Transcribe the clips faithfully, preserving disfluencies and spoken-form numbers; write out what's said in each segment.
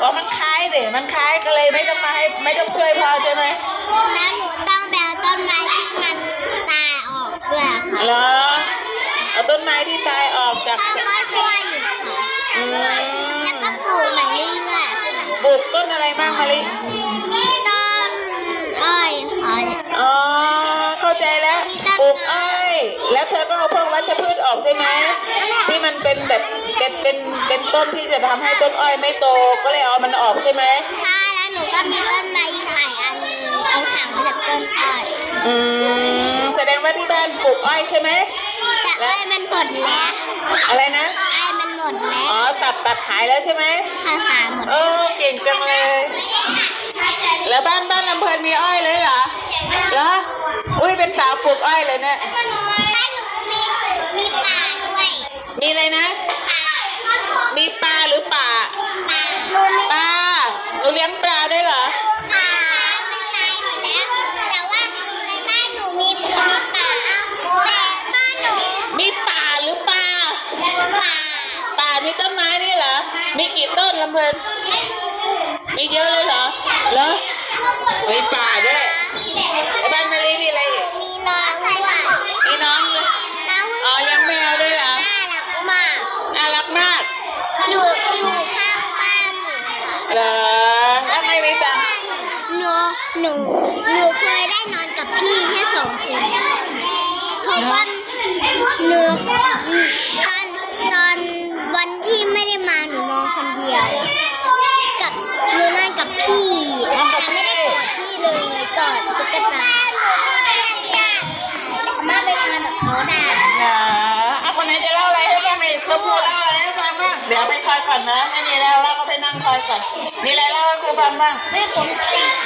อมันคล้ายเดี๋ยมันคล้ายก็เลยไม่ต้องมาให้ไม่ต้องช่วยพ่อใช่ไหมแล้วหนูต้องแบวต้นไม้ที่มันตายออกด้วยค่ะเหรอเอาต้นไม้ที่ตายออกจากพ่อก็ช่วยอยู่ค่ะแล้วก็ปลูกใหม่เรื่อยๆปลูกต้นอะไรบ้างมะลิต้นอ้อยค่ะอ๋อเข้าใจแล้วปลูกอ้อยแล้วเธอก็เอาพวกวัชพืชออกใช่ไหมที่มันเป็นแบบเป็นเป็นเป็นต้นที่จะทำให้ต้นอ้อยไม่โตก็เลยเอามันออกใช่ไหมใช่แล้วหนูก็มีต้นไม้ไผ่อันนึงเอาถังมาจากต้นอ้อยอืมแสดงว่าที่บ้านปลูกอ้อยใช่ไหมแต่อ้อยมันหมดแล้วอะไรนะอ้อยมันหมดแล้วอ๋อตัดตัดขายแล้วใช่ไหมขายขายหมดเออเก่งจังเลยแล้วบ้านบ้านลำเพลินมีอ้อยเลยเหรอเหรออุ้ยเป็นสาวปลูกอ้อยเลยเนี่ยบ้านหนูมีมีป่าด้วยมีอะไรนะมีปลาหรือป่าปลาหนูเลี้ยงปลาด้วยเหรอป่ามันตายหมดแล้วแต่ว่าในบ้านหนูมีมีป่าแต่บ้านหนูมีป่าหรือปลาป่าป่ามีต้นไม้นี่เหรอมีกี่ต้นลำเพลินมีเยอะเลยเหรอเหรอมีป่าด้วยไอ้บ้านมะลิมีอะไรมีน้องด้วยมีน้องเลยอ๋อเลี้ยงแมวด้วยเหรอน่ารักมากน่ารักมากอยู่อยู่ข้างบ้านหนูค่ะเหรอแล้วไม่มีตังค์หนูหนูหนูเคยได้นอนกับพี่แค่สองคนเพราะว่าหนูตอนตอนวันที่ไม่ได้มาหนูนอนคนเดียวกับหนูนอนกับพี่แต่ไม่ได้กอดพี่เลยกอดตุ๊กตามาไปนอนกับเขาได้นะเอาคนไหนจะเล่าอะไรให้ฟังไหมครูพูดเล่าอะไรให้ฟังบ้างเดี๋ยวไปคอยก่อนนะไม่มีแล้วเราก็ไปนั่งคอยก่อนมีอะไรเล่าให้ครูฟังบ้างไม่ผมติด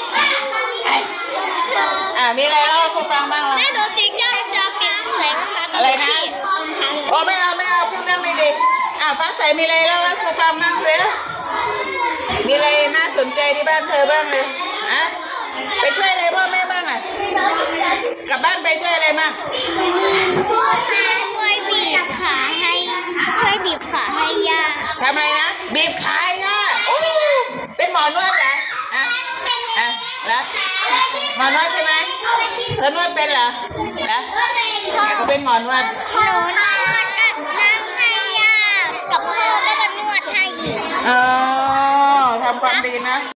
อ่ามีอะไรเล่าให้ครูฟังบ้างล่ะแม่หนูติดจ้องจะปิดแสงมาอะไรนะโอ้ไม่เอาไม่เอาพูดเรื่องไม่ดีอ่าฟ้าใสมีอะไรเล่าให้ครูฟังบ้างเลยมีอะไรน่าสนใจที่บ้านเธอบ้างเลยอะไปช่วยอะไรพ่อแม่บ้างอ่ะกลับบ้านไปช่วยอะไรบ้างพ่อแม่ช่วยบีบขาให้ช่วยบีบขาให้ย่าทำอะไรนะบีบขาให้ย่าโอ้เป็นหมอนวดเหรออ่ะอ่ะแล้วหมอนวดใช่ไหมเธอนวดเป็นเหรอแล้วเขาเป็นหมอนวดหนูนวดกับนั่งให้ย่ากับพ่อก็จะนวดให้อ๋อทำความดีนะ